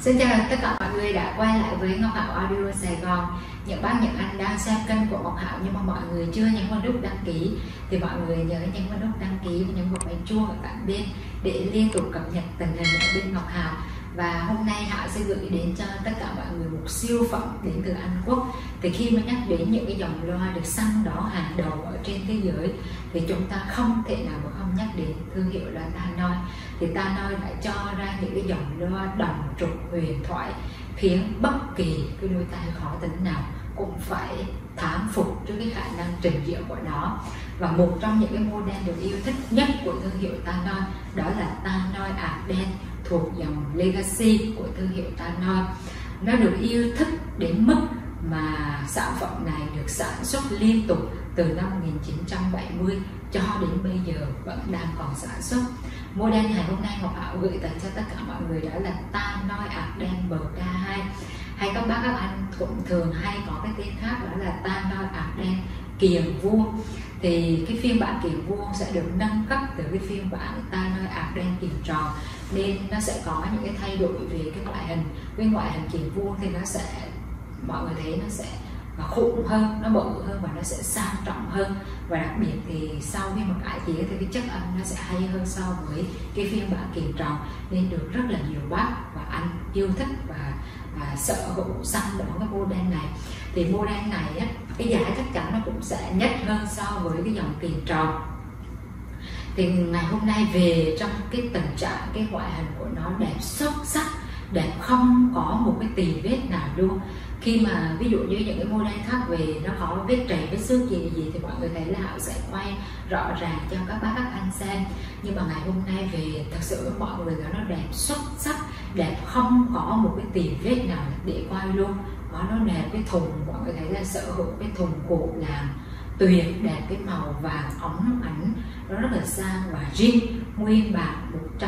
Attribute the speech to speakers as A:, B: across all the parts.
A: Xin chào tất cả mọi người đã quay lại với Ngọc Hảo Audio Sài Gòn. Những bác những anh đang xem kênh của Ngọc Hảo nhưng mà mọi người chưa nhấn vào nút đăng ký thì mọi người nhớ nhấn vào nút đăng ký và nhấn vào bàn chuông ở cạnh bên để liên tục cập nhật tình hình ở bên Ngọc Hảo. Và hôm nay Hảo sẽ gửi đến cho tất cả mọi người một siêu phẩm đến từ Anh Quốc. Thì khi mà nhắc đến những cái dòng loa được săn đỏ hàng đầu ở trên thế giới thì chúng ta không thể nào mà không nhắc đến thương hiệu loa Tannoy. Thì Tannoy đã cho ra những cái dòng loa đồng trục huyền thoại khiến bất kỳ cái đôi tai khó tính nào cũng phải thán phục trước cái khả năng trình diễn của nó. Và một trong những cái model được yêu thích nhất của thương hiệu Tannoy đó là Tannoy Arden thuộc dòng Legacy của thương hiệu Tannoy. Nó được yêu thích đến mức mà sản phẩm này được sản xuất liên tục từ năm 1970 cho đến bây giờ vẫn đang còn sản xuất. Model ngày hôm nay Ngọc Hảo gửi tới cho tất cả mọi người đó là Tannoy Arden MK2, hay các bác các anh cũng thường hay có cái tên khác đó là Tannoy Arden kiềng vuông. Thì cái phiên bản kiềng vuông sẽ được nâng cấp từ cái phiên bản Tannoy Arden kiềng tròn, nên nó sẽ có những cái thay đổi về cái ngoại hình. Cái ngoại hình kiềng vuông thì nó sẽ, mọi người thấy nó sẽ khủng hơn, nó bự hơn và nó sẽ sang trọng hơn. Và đặc biệt thì sau khi mà cải tiến thì cái chất âm nó sẽ hay hơn so với cái phiên bản kiềng tròn, nên được rất là nhiều bác và anh yêu thích và sở hữu săn đón cái model này. Thì model này á, cái giá chắc chắn nó cũng sẽ nhất hơn so với cái dòng kiềng tròn. Thì ngày hôm nay về trong cái tình trạng cái ngoại hình của nó đẹp xuất sắc, đẹp không có một cái tì vết nào luôn. Khi mà ví dụ như những cái model khác về nó có vết trầy vết xước gì thì mọi người thấy là Hảo sẽ quay rõ ràng cho các bác các anh xem. Nhưng mà ngày hôm nay về thật sự mọi người nói nó đẹp xuất sắc, đẹp không có một cái tì vết nào để quay luôn. Nó đẹp, cái thùng mọi người thấy là sở hữu cái thùng cổ làm tuyệt đẹp, cái màu vàng óng ánh nó rất là sang và zin nguyên bản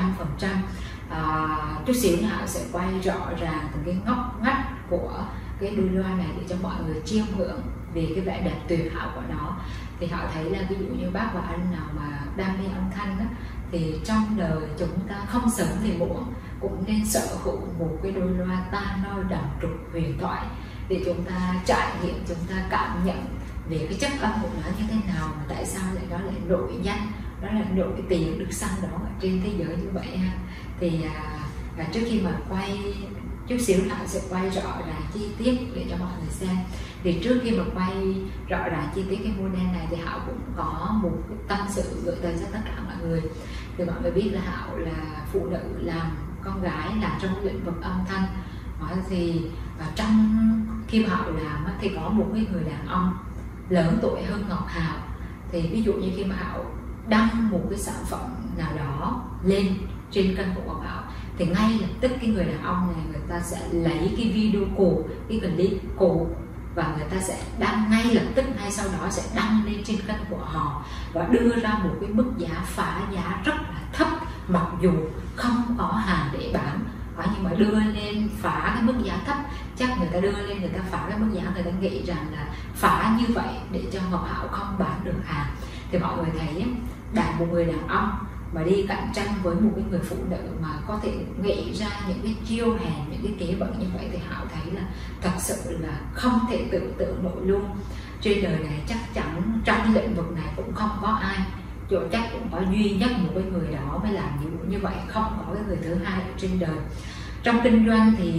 A: 100%. Chút xíu nữa Hảo sẽ quay rõ ràng từng cái ngóc ngách của cái đôi loa này để cho mọi người chiêm ngưỡng về cái vẻ đẹp tuyệt hảo của nó. Thì họ thấy là ví dụ như bác và anh nào mà đam mê âm thanh đó, thì trong đời chúng ta không sớm thì muộn cũng nên sở hữu một cái đôi loa Tannoy đồng trục huyền thoại để chúng ta trải nghiệm, chúng ta cảm nhận về cái chất âm của nó như thế nào, mà tại sao lại nó lại nổi danh, nó lại nổi tiếng được săn đón ở trên thế giới như vậy ha. Thì trước khi mà quay chút xíu Hảo sẽ quay rõ ràng chi tiết để cho mọi người xem. Thì trước khi mà quay rõ ràng chi tiết cái model này thì Hảo cũng có một cái tâm sự gửi tới cho tất cả mọi người. Thì mọi người biết là Hảo là phụ nữ, làm con gái, làm trong lĩnh vực âm thanh. Thì trong khi mà Hảo làm thì có một cái người đàn ông lớn tuổi hơn Ngọc Hảo. Thì ví dụ như khi mà Hảo đăng một cái sản phẩm nào đó lên trên kênh của Ngọc Hảo thì ngay lập tức cái người đàn ông này người ta sẽ lấy cái video cũ, cái clip cũ và người ta sẽ đăng ngay lập tức, ngay sau đó sẽ đăng lên trên kênh của họ và đưa ra một cái mức giá phá giá rất là thấp, mặc dù không có hàng để bán. Nhưng mà đưa lên phá cái mức giá thấp, chắc người ta đưa lên, người ta phá cái mức giá, người ta nghĩ rằng là phá như vậy để cho Ngọc Hảo không bán được hàng. Thì mọi người thấy đạt một người đàn ông mà đi cạnh tranh với một cái người phụ nữ mà có thể nghĩ ra những cái chiêu hèn, những cái kế bẩn như vậy thì Hảo thấy là thật sự là không thể tưởng tượng nổi luôn. Trên đời này chắc chắn trong lĩnh vực này cũng không có ai, chỗ chắc cũng có duy nhất một cái người đó mới làm như vậy, không có cái người thứ hai ở trên đời. Trong kinh doanh thì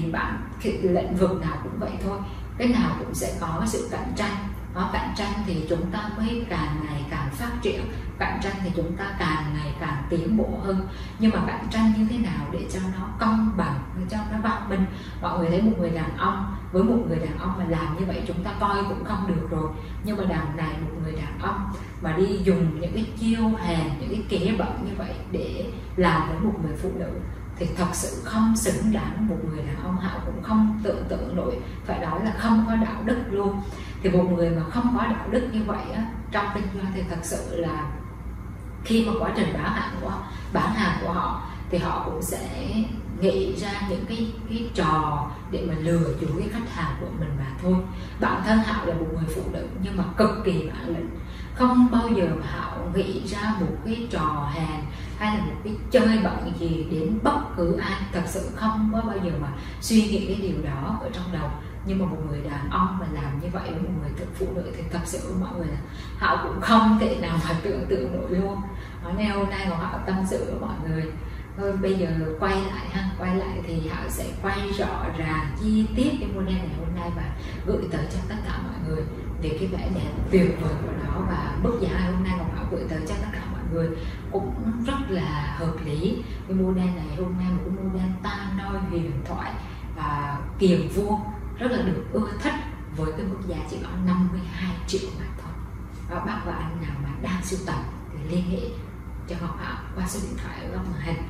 A: lĩnh vực nào cũng vậy thôi, cái nào cũng sẽ có cái sự cạnh tranh. Cạnh tranh thì chúng ta mới càng ngày càng phát triển, cạnh tranh thì chúng ta càng ngày càng tiến bộ hơn. Nhưng mà cạnh tranh như thế nào để cho nó công bằng, để cho nó văn minh. Mọi người thấy một người đàn ông với một người đàn ông mà làm như vậy chúng ta coi cũng không được rồi. Nhưng mà đằng này một người đàn ông mà đi dùng những cái chiêu hèn, những cái kế bẩn như vậy để làm với một người phụ nữ thì thật sự không xứng đáng. Một người đàn ông Hảo cũng không tưởng tượng nổi, phải nói là không có đạo đức luôn. Thì một người mà không có đạo đức như vậy trong kinh doanh thì thật sự là khi mà quá trình bán hàng của họ thì họ cũng sẽ nghĩ ra những cái trò để mà lừa dối cái khách hàng của mình mà thôi. Bản thân Hảo là một người phụ nữ nhưng mà cực kỳ bản lĩnh không bao giờ mà Hảo nghĩ ra một cái trò hề hay là một cái chơi bẩn gì đến bất cứ ai. Thật sự không có bao giờ mà suy nghĩ cái điều đó ở trong đầu. Nhưng mà một người đàn ông mà làm như vậy với một người phụ nữ thì thật sự với mọi người là Hảo cũng không thể nào mà tưởng tượng nổi luôn. Nên hôm nay Ngọc Hảo tâm sự với mọi người. Thôi bây giờ quay lại thì Hảo sẽ quay rõ ràng chi tiết cái model này hôm nay và gửi tới cho tất cả mọi người về cái vẻ đẹp tuyệt vời của nó. Và mức giá hôm nay Ngọc Hảo gửi tới cho tất cả mọi người cũng rất là hợp lý. Cái model này hôm nay một cái model ta noi huyền thoại và kiềng vuông rất là được ưa thích với cái mức giá chỉ có 52 triệu mà thôi. Và bác và anh nào mà đang sưu tầm thì liên hệ cho Ngọc Hảo qua số điện thoại ở góc màn hình.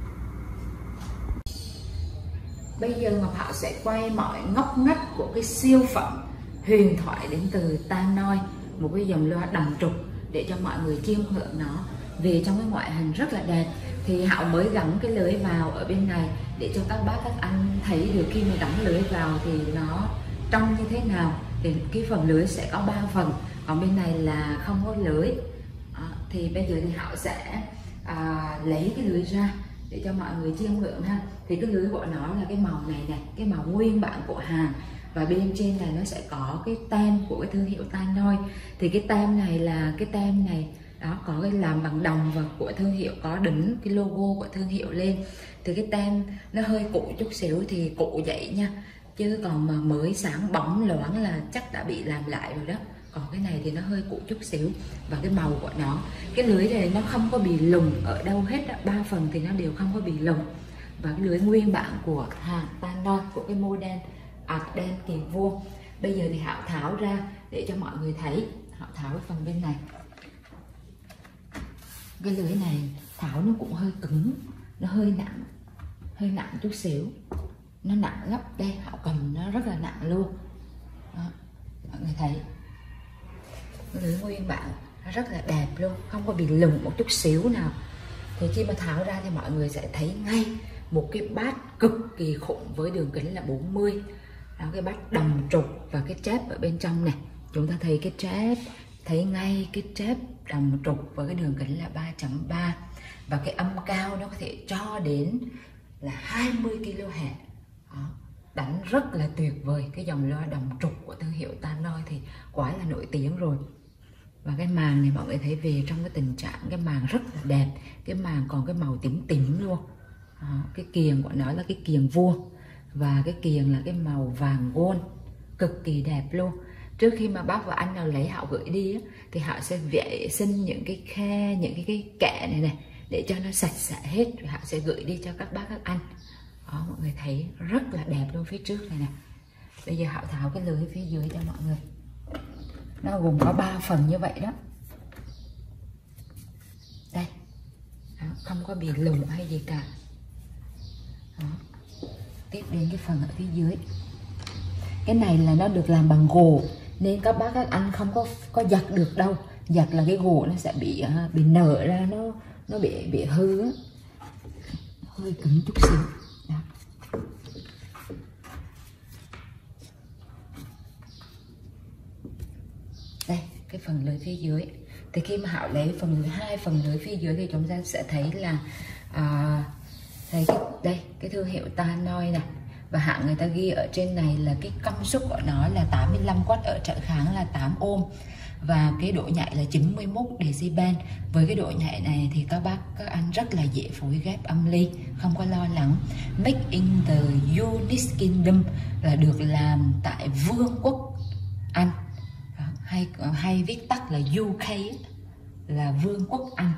A: Bây giờ Ngọc Hảo sẽ quay mọi ngóc ngách của cái siêu phẩm huyền thoại đến từ Tannoy, một cái dòng loa đầm trục để cho mọi người chiêm ngưỡng nó. Vì trong cái ngoại hình rất là đẹp thì Hảo mới gắn cái lưới vào ở bên này để cho các bác các anh thấy được khi mà gắn lưới vào thì nó trông như thế nào. Thì cái phần lưới sẽ có 3 phần, còn bên này là không có lưới. Thì bây giờ thì Hảo sẽ lấy cái lưới ra để cho mọi người chiêm ngưỡng ha. Thì cái lưới của nó là cái màu này này, cái màu nguyên bản của hàng, và bên trên này nó sẽ có cái tem của cái thương hiệu Tannoy. Thì cái tem này là cái tem này đó, có cái làm bằng đồng và của thương hiệu, có đính cái logo của thương hiệu lên. Thì cái tem nó hơi cũ chút xíu thì cũ vậy nha, chứ còn mà mới sáng bóng loáng là chắc đã bị làm lại rồi đó. Còn cái này thì nó hơi cũ chút xíu. Và cái màu của nó, cái lưới này nó không có bị lùng ở đâu hết đó. 3 phần thì nó đều không có bị lùng. Và cái lưới nguyên bản của hàng Tannoy, của cái model đen kiềng vuông. Bây giờ thì Hảo tháo ra để cho mọi người thấy. Hảo tháo cái phần bên này. Cái lưới này tháo nó cũng hơi cứng, nó hơi nặng chút xíu, nó nặng lắm. Đây Hảo cầm nó rất là nặng luôn đó, mọi người thấy cái lưới nguyên bản nó rất là đẹp luôn, không có bị lủng một chút xíu nào. Thì khi mà tháo ra thì mọi người sẽ thấy ngay một cái bát cực kỳ khủng với đường kính là 40 đó, cái bát đồng trục và cái chép ở bên trong này. Chúng ta thấy cái chép, thấy ngay cái chép đồng trục với cái đường kính là 3.3 và cái âm cao nó có thể cho đến là 20 kHz. Đánh rất là tuyệt vời. Cái dòng loa đồng trục của thương hiệu Tannoy thì quá là nổi tiếng rồi. Và cái màng này mọi người thấy về trong cái tình trạng cái màng rất là đẹp. Cái màng còn cái màu tím tím luôn. Cái kiềng của nó là cái kiềng vuông và cái kiềng là cái màu vàng gold, cực kỳ đẹp luôn. Trước khi mà bác và anh nào lấy Hảo gửi đi á, thì Hảo sẽ vệ sinh những cái khe, những cái kẽ này này để cho nó sạch sẽ hết, rồi Hảo sẽ gửi đi cho các bác các anh. Đó, mọi người thấy rất là đẹp luôn phía trước này nè. Bây giờ Hảo tháo cái lưới phía dưới cho mọi người. Nó gồm có 3 phần như vậy đó. Đây. Đó, không có bị lủng hay gì cả. Đó. Tiếp đến cái phần ở phía dưới. Cái này là nó được làm bằng gỗ nên các bác các anh không có giặt được đâu. Giặt là cái gỗ nó sẽ bị nở ra, nó bị hư á. Hơi cứng chút xíu. Đó. Đây, cái phần lưới phía dưới. Thì khi mà Hảo lấy hai phần lưới phía dưới thì chúng ta sẽ thấy là thấy cái thương hiệu Tannoy này. Và hãng người ta ghi ở trên này là cái công suất của nó là 85W, ở trở kháng là 8 ohm. Và cái độ nhạy là 91 decibel. Với cái độ nhạy này thì các bác các anh rất là dễ phối ghép âm ly, không có lo lắng. Made in the United Kingdom là được làm tại Vương quốc Anh. Đó, hay viết tắt là UK là Vương quốc Anh.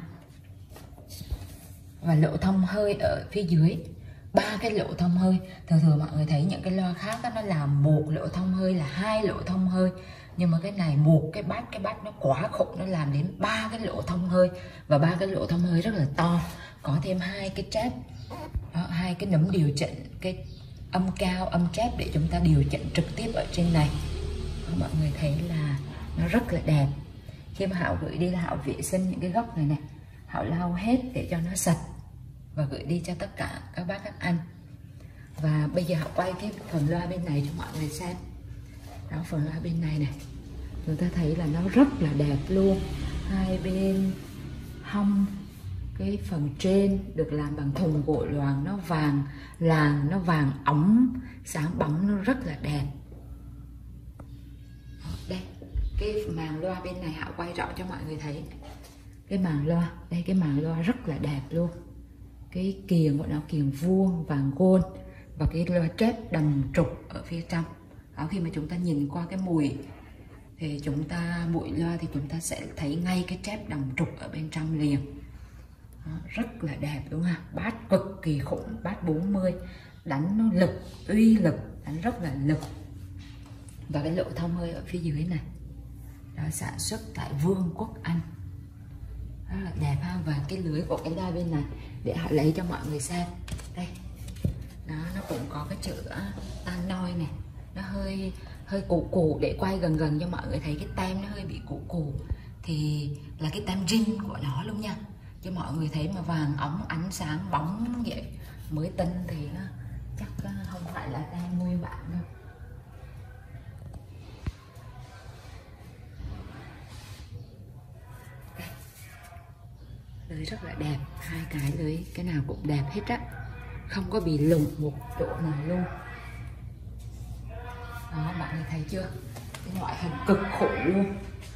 A: Và lỗ thông hơi ở phía dưới, 3 cái lỗ thông hơi. Thường mọi người thấy những cái loa khác đó, nó làm một lỗ thông hơi là 2 lỗ thông hơi, nhưng mà cái này một cái bát nó quá khủng, nó làm đến 3 cái lỗ thông hơi. Và 3 cái lỗ thông hơi rất là to, có thêm 2 cái trap, 2 cái nấm điều chỉnh cái âm cao âm trap để chúng ta điều chỉnh trực tiếp ở trên này. Đó, mọi người thấy là nó rất là đẹp. Khi mà Hảo gửi đi là Hảo vệ sinh những cái góc này này, Hảo lau hết để cho nó sạch và gửi đi cho tất cả các bác các anh. Và bây giờ Hảo quay cái phần loa bên này cho mọi người xem. Đó, phần loa bên này này chúng ta thấy là nó rất là đẹp luôn. Hai bên hông, cái phần trên được làm bằng thùng gỗ loàng, nó vàng làng, nó vàng óng, sáng bóng, nó rất là đẹp. Đây, cái màn loa bên này Hảo quay rõ cho mọi người thấy. Cái màn loa, đây cái màn loa rất là đẹp luôn. Cái kiềng của nó kiềng vuông vàng gold, và cái loa trép đầm trục ở phía trong. Đó, khi mà chúng ta nhìn qua cái mùi thì mũi loa thì chúng ta sẽ thấy ngay cái trép đầm trục ở bên trong liền. Đó, rất là đẹp đúng không? Bass cực kỳ khủng, bass 40, đánh nó lực, uy lực, đánh rất là lực. Và cái lỗ thông hơi ở phía dưới này, đó sản xuất tại Vương quốc Anh, rất là đẹp ha. Và cái lưới của cái loa bên này để họ lấy cho mọi người xem đây, đó nó cũng có cái chữ tannoy này, nó hơi cũ để quay gần cho mọi người thấy cái tem nó hơi bị cũ, thì là cái tem zin của nó luôn nha, cho mọi người thấy mà vàng óng ánh sáng bóng vậy mới tinh thì nó chắc không phải là tem nguyên bản đâu. Lưới rất là đẹp, hai cái lưới cái nào cũng đẹp hết á, không có bị lủng một chỗ nào luôn. Đó, mọi người thấy chưa, cái ngoại hình cực khủng luôn.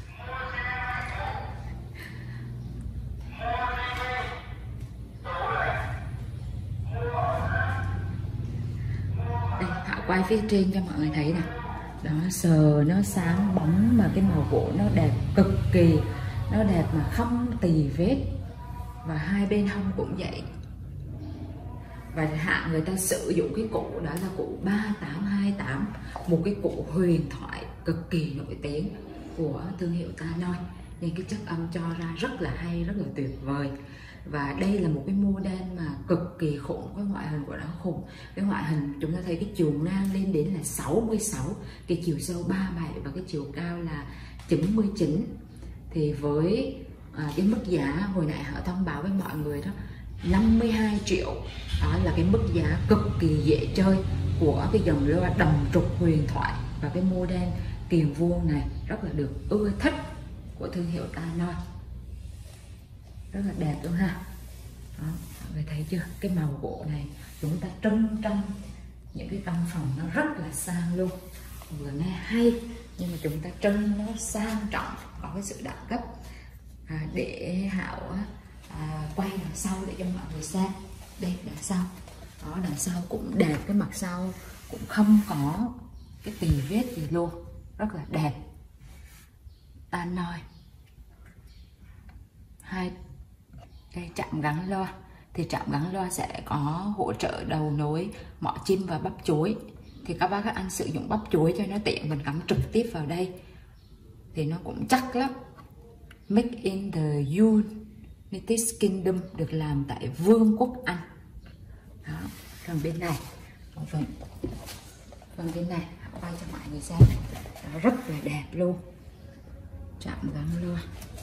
A: Đây, Hảo quay phía trên cho mọi người thấy này, đó sờ nó sáng bóng mà cái màu gỗ nó đẹp cực kỳ, nó đẹp mà không tì vết. Và hai bên hông cũng vậy. Và hạng người ta sử dụng cái cụ đó là cụ 3828, một cái cụ huyền thoại cực kỳ nổi tiếng của thương hiệu Tannoy, nên cái chất âm cho ra rất là hay, rất là tuyệt vời. Và đây là một cái model mà cực kỳ khủng, cái ngoại hình của nó khủng. Cái ngoại hình chúng ta thấy cái chiều ngang lên đến là 66, cái chiều sâu 37 và cái chiều cao là 99. Thì với cái mức giá hồi nãy họ thông báo với mọi người đó 52 triệu, đó là cái mức giá cực kỳ dễ chơi của cái dòng loa đầm trục huyền thoại. Và cái model kiềng vuông này rất là được ưa thích của thương hiệu Tannoy, rất là đẹp luôn ha. Đó, mọi người thấy chưa, cái màu gỗ này chúng ta trưng trong những cái căn phòng nó rất là sang luôn, vừa nghe hay nhưng mà chúng ta trưng nó sang trọng, có cái sự đẳng cấp. Để Hảo quay đằng sau để cho mọi người xem. Đây đằng sau, đó đằng sau cũng đẹp, cái mặt sau cũng không có cái tì vết gì luôn, rất là đẹp. Tannoy. Hai cái chạm gắn loa, thì chạm gắn loa sẽ có hỗ trợ đầu nối mỏ chim và bắp chuối. Thì các bác các anh sử dụng bắp chuối cho nó tiện, mình cắm trực tiếp vào đây thì nó cũng chắc lắm. Made in the United Kingdom, được làm tại Vương quốc Anh. Đó, phần bên này, phần bên này quay cho mọi người xem, đó, rất là đẹp luôn. Chạm gắn loa,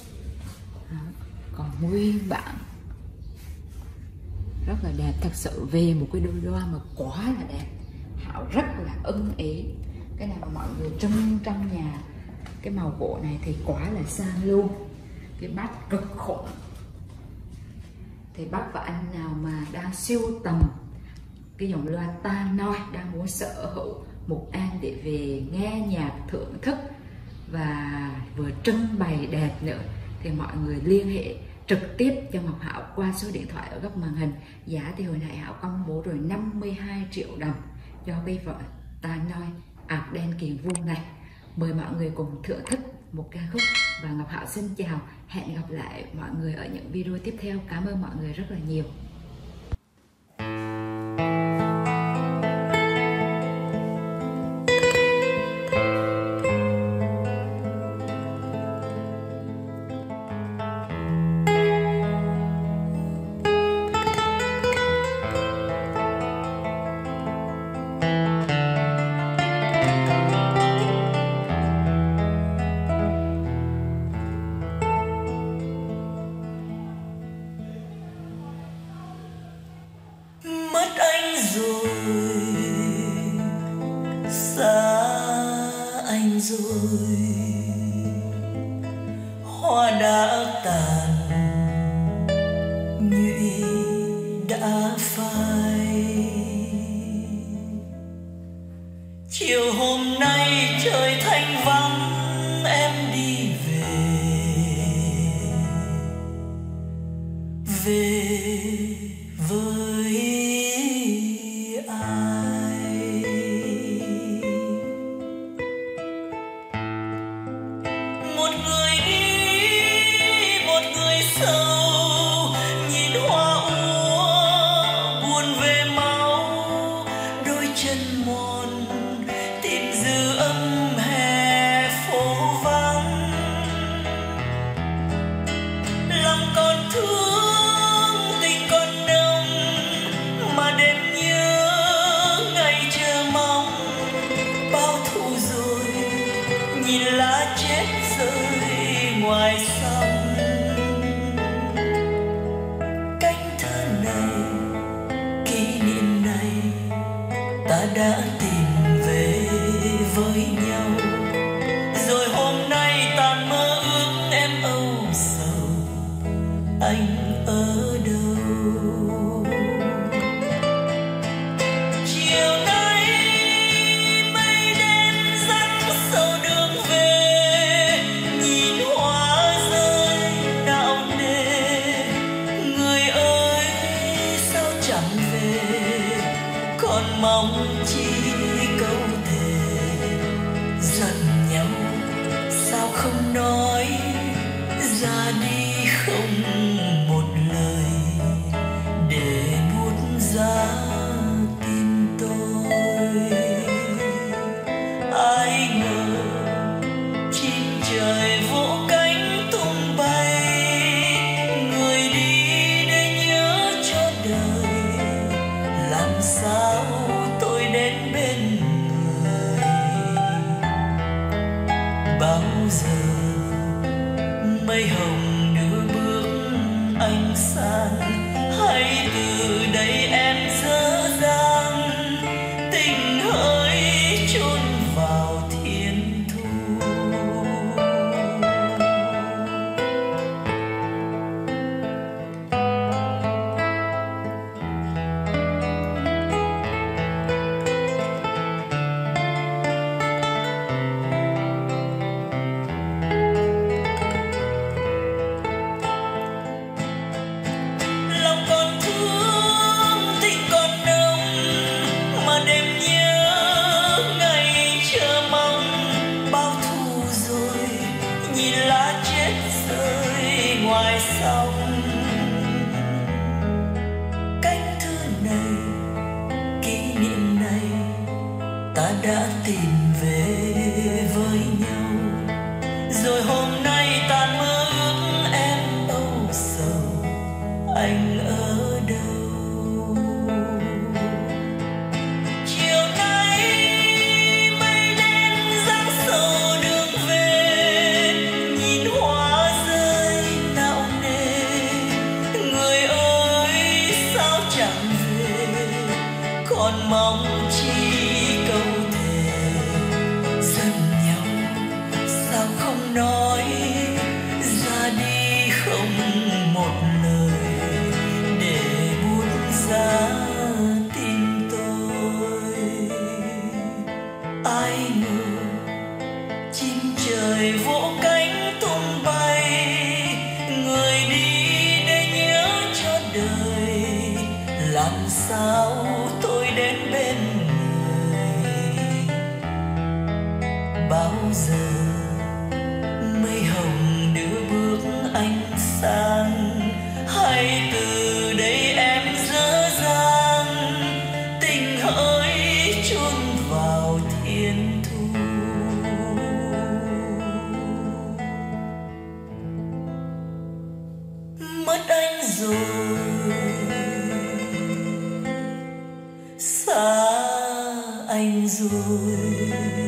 A: còn nguyên bản, rất là đẹp thật sự. Về một cái đôi loa mà quá là đẹp, Hảo rất là ưng ý. Cái này mà mọi người trưng trong nhà, cái màu gỗ này thì quá là sang luôn. Cái bass cực khủng. Thì bác và anh nào mà đang sưu tầm cái dòng loa Tannoy, đang muốn sở hữu một am để về nghe nhạc thưởng thức và vừa trưng bày đẹp nữa, thì mọi người liên hệ trực tiếp cho Ngọc Hảo qua số điện thoại ở góc màn hình. Giá thì hồi nãy Hảo công bố rồi, 52 triệu đồng cho cái vợ Tannoy ạc đen kiềng vuông này. Mời mọi người cùng thưởng thức một ca khúc. Và Ngọc Hảo xin chào, hẹn gặp lại mọi người ở những video tiếp theo. Cảm ơn mọi người rất là nhiều.
B: Mất anh rồi, xa anh rồi. tàn, nhụy đã phai. Chiều hôm nay trời thanh vắng, em đi về với ai. Một người đi, một người sâu, nhìn hoa úa buồn về máu, đôi chân mòn tìm dư âm hè phố vắng. Lòng còn thương, tình còn nồng, mà đêm nhớ ngày chờ mong. Bao thu rồi, nhìn lá chết rơi ngoài sông. Cánh thơ này, kỷ niệm này, ta đã tìm về với nhau. Rồi hôm nay tàn mơ ước em âu sầu, anh ở đâu? Chiều nay mây đen dắt sầu đường về, nhìn hoa rơi nao nề. Người ơi sao chẳng về, còn mong chi câu thề. Giận nhau sao không nói, ra đi không một lời, để buốt giá tim tôi. Ai ngờ chim trời vỗ cánh tung bay, người đi để nhớ cho đời. Làm sao tôi đến bên người? Bao giờ mây hồng đưa bước anh sang, hay từ đây em dở dang, tình hỡi chôn vào thiên thu. Lòng còn thương, tình còn nồng, mà đêm nhớ ngày chờ mong. Bao thu rồi, nhìn lá chết rơi ngoài sông. Cánh thư này, kỷ niệm này, ta đã tìm về với nhau. Rồi hôm nay tàn mơ ước em âu sầu, anh ở đâu? Chiều nay mây đen dáng sầu đường về, nhìn hoa rơi nao nề. Người ơi sao chẳng về, còn mong chi câu thề. Giận nhau sao không nói, ra đi không một lời, để buốt giá tim tôi. Ai ngờ chim trời vỗ cánh tung bay, người đi để nhớ cho đời. Làm sao tôi đến bên người? Bao giờ mây hồng đưa bước anh sang, hay từ đây em dở dang, tình hỡi chôn vào thiên thu. Mất anh rồi, xa anh rồi,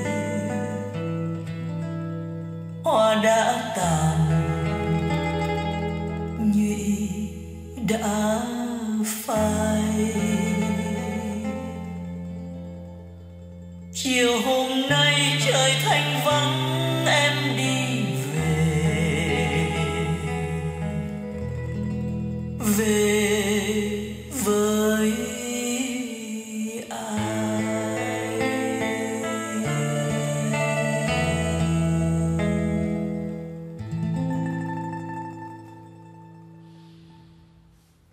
B: hoa đã tàn, nhụy đã phai. Chiều hôm nay trời thanh vắng,